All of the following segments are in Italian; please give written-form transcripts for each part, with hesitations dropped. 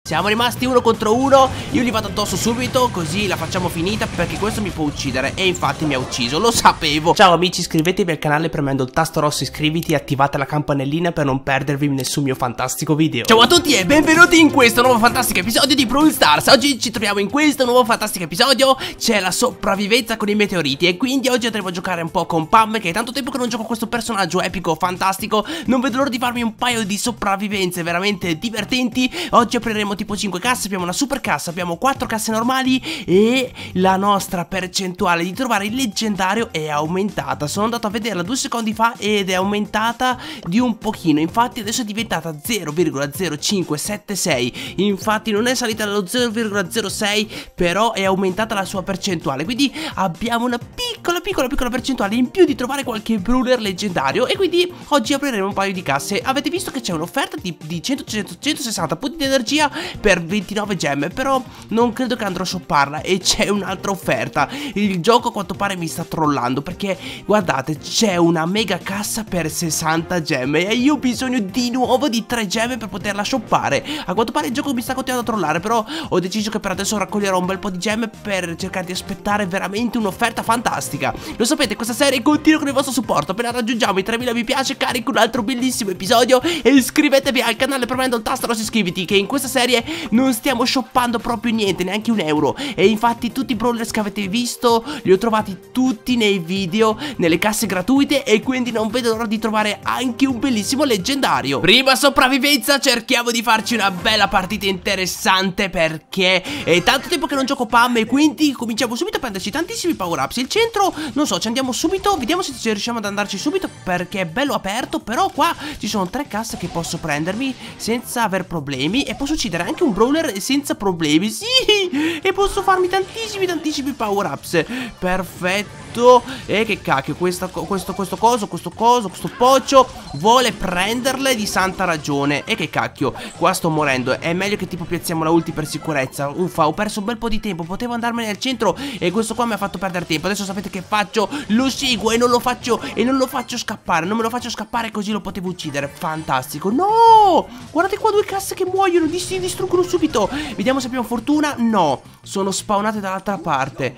Siamo rimasti uno contro uno. Io gli vado addosso subito, così la facciamo finita, perché questo mi può uccidere. E infatti mi ha ucciso, lo sapevo. Ciao amici, iscrivetevi al canale premendo il tasto rosso iscriviti e attivate la campanellina per non perdervi nessun mio fantastico video. Ciao a tutti e benvenuti in questo nuovo fantastico episodio di Brawl Stars. Oggi ci troviamo in questo nuovo fantastico episodio. C'è la sopravvivenza con i meteoriti. E quindi oggi andremo a giocare un po' con Pam, che è tanto tempo che non gioco questo personaggio epico, fantastico. Non vedo l'ora di farmi un paio di sopravvivenze veramente divertenti. Oggi apriremo tipo 5 casse, abbiamo una super cassa, abbiamo 4 casse normali e la nostra percentuale di trovare il leggendario è aumentata. Sono andato a vederla 2 secondi fa ed è aumentata di un pochino. Infatti adesso è diventata 0,0576. Infatti non è salita dallo 0,06, però è aumentata la sua percentuale. Quindi abbiamo una piccola percentuale in più di trovare qualche brawler leggendario. E quindi oggi apriremo un paio di casse. Avete visto che c'è un'offerta di 160 punti di energia per 29 gemme, però non credo che andrò a shopparla. E c'è un'altra offerta. Il gioco a quanto pare mi sta trollando, perché guardate, c'è una mega cassa per 60 gemme e io ho bisogno di nuovo di 3 gemme per poterla shoppare. A quanto pare il gioco mi sta continuando a trollare, però ho deciso che per adesso raccoglierò un bel po' di gemme per cercare di aspettare veramente un'offerta fantastica. Lo sapete, questa serie continua con il vostro supporto. Appena raggiungiamo i 3000 mi piace carico un altro bellissimo episodio. E iscrivetevi al canale premendo il tasto rosso iscriviti, che in questa serie non stiamo shoppando proprio niente, neanche un euro. E infatti tutti i brawlers che avete visto li ho trovati tutti nei video, nelle casse gratuite, e quindi non vedo l'ora di trovare anche un bellissimo leggendario. Prima sopravvivenza, cerchiamo di farci una bella partita interessante, perché è tanto tempo che non gioco Pam e quindi cominciamo subito a prenderci tantissimi power ups. Il centro, non so, ci andiamo subito, vediamo se riusciamo ad andarci subito, perché è bello aperto. Però qua ci sono 3 casse che posso prendermi senza aver problemi, e posso uccidere anche un brawler senza problemi. Sì, e posso farmi tantissimi power ups. Perfetto. E che cacchio, questo poccio vuole prenderle di santa ragione. E che cacchio, qua sto morendo. È meglio che tipo piazziamo la ulti per sicurezza. Uffa, ho perso un bel po' di tempo, potevo andarmene al centro e questo qua mi ha fatto perdere tempo. Adesso sapete che faccio? Lo seguo e non lo faccio scappare. Non me lo faccio scappare, così lo potevo uccidere. Fantastico. No, guardate qua, 2 casse che muoiono, si distruggono subito. Vediamo se abbiamo fortuna. No, sono spawnate dall'altra parte.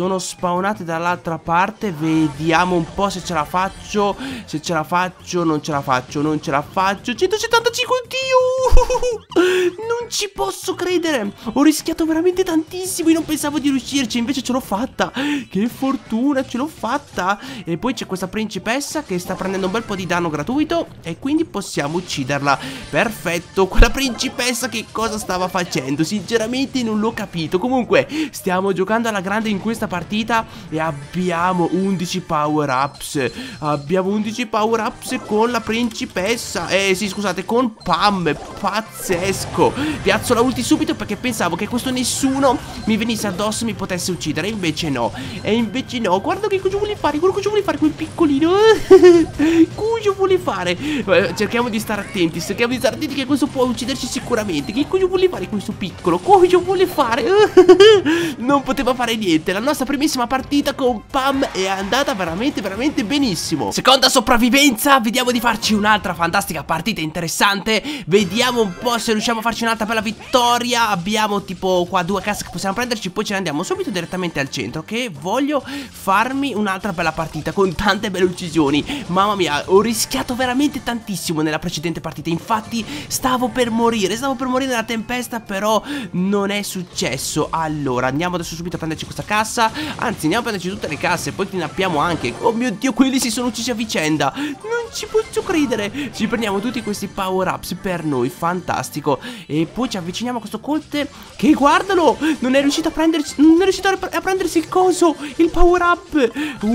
Vediamo un po' se ce la faccio. Se ce la faccio, non ce la faccio. 175, oddio. Non ci posso credere. Ho rischiato veramente tantissimo. Io non pensavo di riuscirci, invece ce l'ho fatta. Che fortuna, ce l'ho fatta. E poi c'è questa principessa che sta prendendo un bel po' di danno gratuito, e quindi possiamo ucciderla. Perfetto. Quella principessa che cosa stava facendo? Sinceramente non l'ho capito. Comunque stiamo giocando alla grande in questa partita e abbiamo 11 power ups. Abbiamo 11 power ups con la principessa. Sì, scusate, con Pam. Pazzesco. Piazzo la ulti subito, perché pensavo che questo nessuno mi venisse addosso e mi potesse uccidere. Invece no. Guarda che cosa vuole fare. Quello cosa vuole fare quel piccolino. Cosa vuole fare? Cerchiamo di stare attenti. Che questo può ucciderci sicuramente. Che cosa vuole fare questo piccolo? Cosa vuole fare? Non poteva fare niente. La nostra primissima partita con Pam è andata veramente benissimo. Seconda sopravvivenza. Vediamo di farci un'altra fantastica partita interessante. Vediamo un po' se riusciamo a farci un'altra bella vittoria. Abbiamo tipo qua 2 casse che possiamo prenderci, poi ce ne andiamo subito direttamente al centro, che voglio farmi un'altra bella partita con tante belle uccisioni. Mamma mia, ho rischiato veramente tantissimo nella precedente partita. Infatti stavo per morire nella tempesta, però non è successo. Allora andiamo adesso subito a prenderci questa cassa. Anzi, andiamo a prenderci tutte le casse, poi kidnappiamo anche. Oh mio Dio, quelli si sono uccisi a vicenda. Non ci posso credere. Ci prendiamo tutti questi power ups per noi. Fantastico. E poi ci avviciniamo a questo Colt, che guardalo, non è riuscito a prendersi il coso, il power up.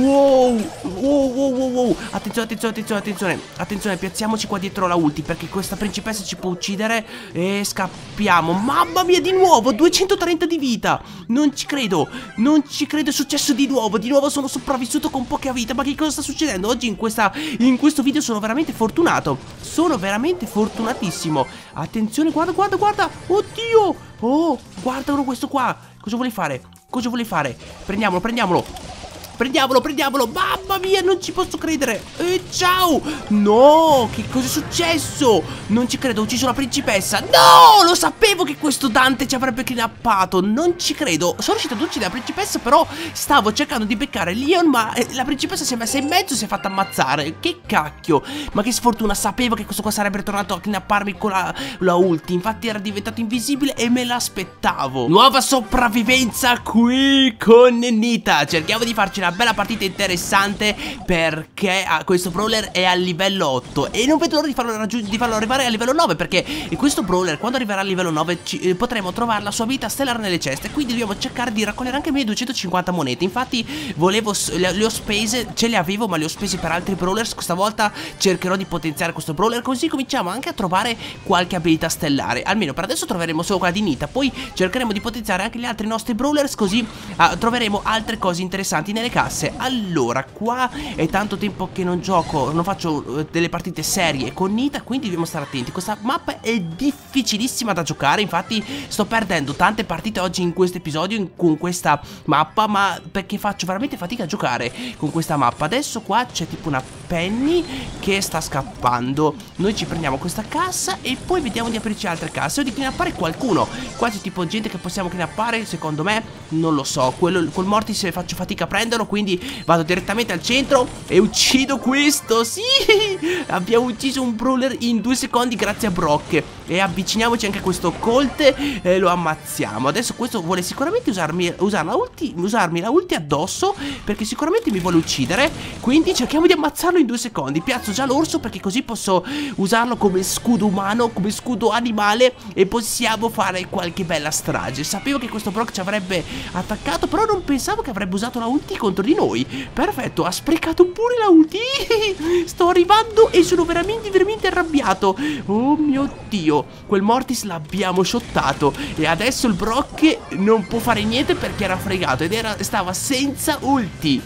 Wow. Attenzione, piazziamoci qua dietro la ulti, perché questa principessa ci può uccidere. E scappiamo. Mamma mia, di nuovo 230 di vita. Non ci credo, è successo di nuovo sono sopravvissuto con poca vita. Ma che cosa sta succedendo? Oggi in questo video sono veramente fortunato. Sono veramente fortunatissimo. Attenzione, guarda. Oddio. Oh, guardalo questo qua. Cosa vuole fare? Prendiamolo. Prendiamolo, prendiamolo. Mamma mia, non ci posso credere. Ciao. No, che cosa è successo? Non ci credo, ho ucciso la principessa. No, lo sapevo che questo Dante ci avrebbe kidnappato. Non ci credo. Sono riuscito ad uccidere la principessa, però stavo cercando di beccare Leon, ma la principessa si è messa in mezzo e si è fatta ammazzare. Che cacchio. Ma che sfortuna, sapevo che questo qua sarebbe tornato a kidnapparmi con la ulti. Infatti era diventato invisibile e me l'aspettavo. Nuova sopravvivenza qui con Nita. Cerchiamo di farci una bella partita interessante, perché questo brawler è al livello 8 e non vedo l'ora di farlo arrivare al livello 9, perché questo brawler quando arriverà al livello 9 potremo trovare la sua vita stellare nelle ceste. Quindi dobbiamo cercare di raccogliere anche 1250 monete. Infatti le ho spese, ce le avevo ma le ho spese per altri brawlers. Questa volta cercherò di potenziare questo brawler, così cominciamo anche a trovare qualche abilità stellare. Almeno per adesso troveremo solo quella di Nita, poi cercheremo di potenziare anche gli altri nostri brawlers, così troveremo altre cose interessanti nelle casse. Allora, qua è tanto tempo che non gioco, non faccio delle partite serie con Nita, quindi dobbiamo stare attenti. Questa mappa è difficilissima da giocare, infatti sto perdendo tante partite oggi in questo episodio con questa mappa, ma perché faccio veramente fatica a giocare con questa mappa. Adesso qua c'è tipo una Penny che sta scappando. Noi ci prendiamo questa cassa e poi vediamo di aprirci altre casse o di kidnappare qualcuno. Qua c'è tipo gente che possiamo kidnappare, secondo me, non lo so. Col Mortis faccio fatica a prenderlo, quindi vado direttamente al centro e uccido questo. Sì, abbiamo ucciso un brawler in 2 secondi grazie a Brock. E avviciniamoci anche a questo Colt e lo ammazziamo. Adesso questo vuole sicuramente usarmi la ulti addosso, perché sicuramente mi vuole uccidere. Quindi cerchiamo di ammazzarlo in 2 secondi. Piazzo già l'orso, perché così posso usarlo come scudo umano, come scudo animale, e possiamo fare qualche bella strage. Sapevo che questo Brock ci avrebbe attaccato, però non pensavo che avrebbe usato la ulti contro di noi. Perfetto, ha sprecato pure la ulti. Sto arrivando e sono veramente arrabbiato. Oh mio Dio, quel Mortis l'abbiamo shottato e adesso il Brock non può fare niente perché era fregato ed stava senza ulti.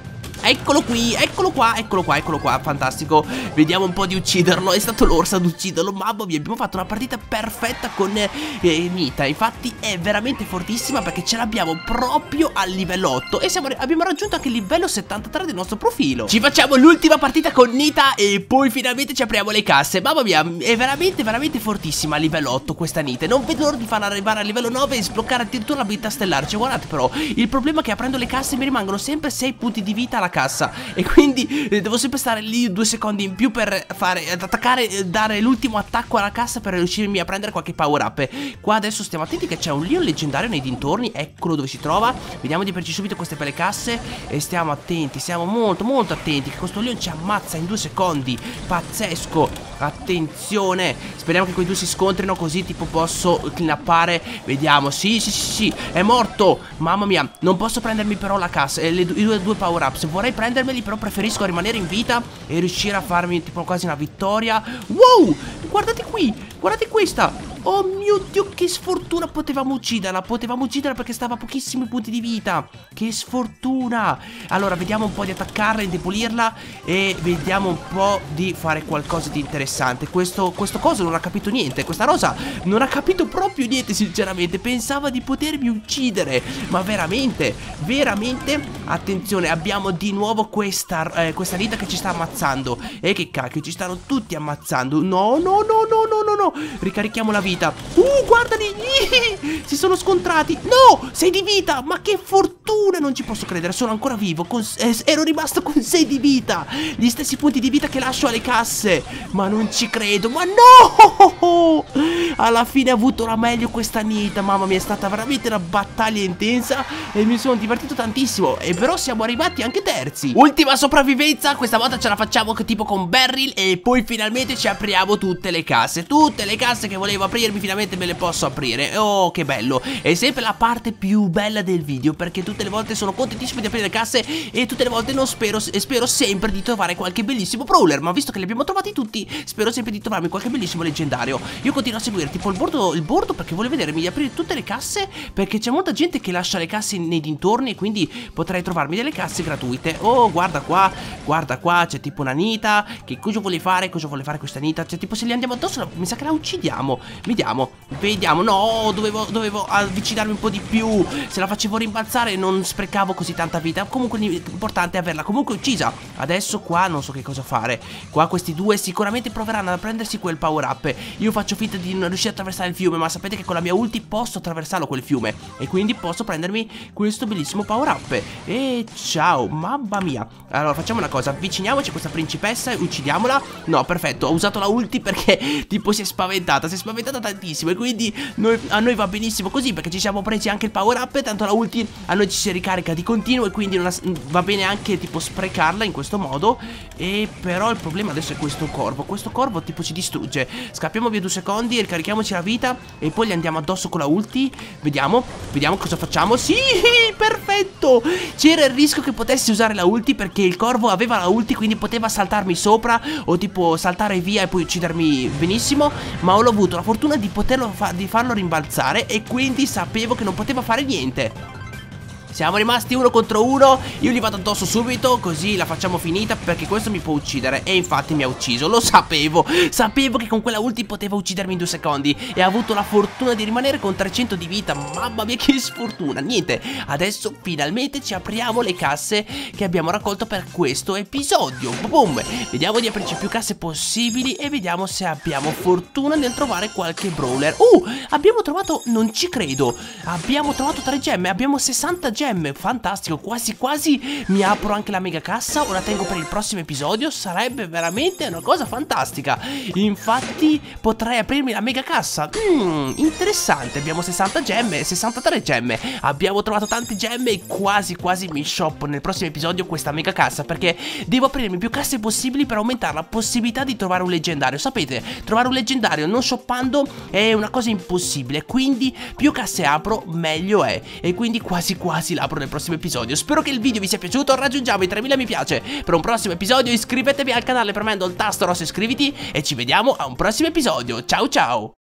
Eccolo qui, eccolo qua, fantastico. Vediamo un po' di ucciderlo. È stato l'orso ad ucciderlo. Mamma mia, abbiamo fatto una partita perfetta con Nita. Infatti è veramente fortissima, perché ce l'abbiamo proprio al livello 8 e abbiamo raggiunto anche il livello 73 del nostro profilo. Ci facciamo l'ultima partita con Nita e poi finalmente ci apriamo le casse. Mamma mia, è veramente fortissima a livello 8 questa Nita. Non vedo l'ora di farla arrivare al livello 9 e sbloccare addirittura l'abilità stellare. Cioè, guardate però, il problema è che aprendo le casse mi rimangono sempre 6 punti di vita alla cassa e quindi devo sempre stare lì 2 secondi in più per attaccare, dare l'ultimo attacco alla cassa per riuscirmi a prendere qualche power up. Qua adesso stiamo attenti che c'è un Leon leggendario nei dintorni. Eccolo dove si trova. Vediamo di aprirci subito queste belle casse e stiamo attenti, stiamo molto attenti, che questo Leon ci ammazza in 2 secondi. Pazzesco. Attenzione, speriamo che quei due si scontrino, così tipo posso kidnappare. Vediamo, sì, è morto. Mamma mia, non posso prendermi però la cassa, i due power up. Se vorrei prendermeli, però preferisco rimanere in vita e riuscire a farmi tipo quasi una vittoria. Wow, guardate qui, guardate questa. Oh mio Dio, che sfortuna. Potevamo ucciderla perché stava a pochissimi punti di vita. Che sfortuna. Allora vediamo un po' di attaccarla, indebolirla e vediamo un po' di fare qualcosa di interessante. Questo coso non ha capito niente. Questa rosa non ha capito proprio niente, sinceramente. Pensava di potermi uccidere, ma veramente attenzione, abbiamo di nuovo questa Nita che ci sta ammazzando. E che cacchio, ci stanno tutti ammazzando. No, ricarichiamo la vita. Guardali, si sono scontrati. No, 6 di vita, ma che fortuna. Non ci posso credere, sono ancora vivo. Ero rimasto con 6 di vita, gli stessi punti di vita che lascio alle casse. Ma non ci credo, ma no. Alla fine ha avuto la meglio questa Nita. Mamma mia, è stata veramente una battaglia intensa e mi sono divertito tantissimo. E però siamo arrivati anche terzi. Ultima sopravvivenza, questa volta ce la facciamo tipo con Beryl e poi finalmente ci apriamo tutte le casse. Tutte le casse che volevo aprirmi finalmente me le posso aprire. Oh, che bello. È sempre la parte più bella del video, perché tutte le volte sono contentissimo di aprire le casse e tutte le volte non spero sempre di trovare qualche bellissimo brawler. Ma visto che li abbiamo trovati tutti, spero sempre di trovarmi qualche bellissimo leggendario. Io continuo a seguire tipo il bordo perché voglio vedermi di aprire tutte le casse, perché c'è molta gente che lascia le casse nei dintorni e quindi potrei trovarmi delle casse gratuite. Oh, guarda qua, c'è tipo una Nita. Che cosa vuole fare? Cosa vuole fare questa Nita? Cioè tipo se li andiamo addosso mi sa che la uccidiamo. Vediamo. No, dovevo avvicinarmi un po' di più. Se la facevo rimbalzare non non sprecavo così tanta vita. Comunque l'importante è averla comunque uccisa. Adesso qua non so che cosa fare. Qua questi due sicuramente proveranno a prendersi quel power up. Io faccio finta di non riuscire a attraversare il fiume, ma sapete che con la mia ulti posso attraversarlo quel fiume, e quindi posso prendermi questo bellissimo power up. E ciao, mamma mia. Allora facciamo una cosa, avviciniamoci a questa principessa e uccidiamola. No, perfetto, ho usato la ulti perché tipo si è spaventata tantissimo, e quindi a noi va benissimo così, perché ci siamo presi anche il power up, e tanto la ulti a noi ci si ricarica di continuo, e quindi va bene anche tipo sprecarla in questo modo. E però il problema adesso è questo corvo tipo ci distrugge. Scappiamo via 2 secondi e ricarichiamoci la vita, e poi gli andiamo addosso con la ulti. Vediamo cosa facciamo. Sì, perfetto. C'era il rischio che potessi usare la ulti, perché il corvo aveva la ulti, quindi poteva saltarmi sopra o tipo saltare via e poi uccidermi benissimo. Ma ho avuto la fortuna di di farlo rimbalzare, e quindi sapevo che non poteva fare niente. Siamo rimasti 1 contro 1. Io gli vado addosso subito, così la facciamo finita, perché questo mi può uccidere. E infatti mi ha ucciso, lo sapevo. Sapevo che con quella ulti poteva uccidermi in 2 secondi, e ha avuto la fortuna di rimanere con 300 di vita. Mamma mia che sfortuna. Niente, adesso finalmente ci apriamo le casse che abbiamo raccolto per questo episodio. Boom. Vediamo di aprirci più casse possibili, e vediamo se abbiamo fortuna nel trovare qualche brawler. Abbiamo trovato, non ci credo, abbiamo trovato 3 gemme. Abbiamo 60 gemme, fantastico. Quasi quasi mi apro anche la mega cassa, o la tengo per il prossimo episodio. Sarebbe veramente una cosa fantastica. Infatti potrei aprirmi la mega cassa. Interessante. Abbiamo 60 gemme, 63 gemme. Abbiamo trovato tante gemme, e quasi quasi mi shoppo nel prossimo episodio questa mega cassa, perché devo aprirmi più casse possibili per aumentare la possibilità di trovare un leggendario. Sapete, trovare un leggendario non shoppando è una cosa impossibile, quindi più casse apro meglio è, e quindi quasi quasi l'apro nel prossimo episodio. Spero che il video vi sia piaciuto. Raggiungiamo i 3000 mi piace per un prossimo episodio. Iscrivetevi al canale premendo il tasto rosso iscriviti, e ci vediamo a un prossimo episodio. Ciao ciao.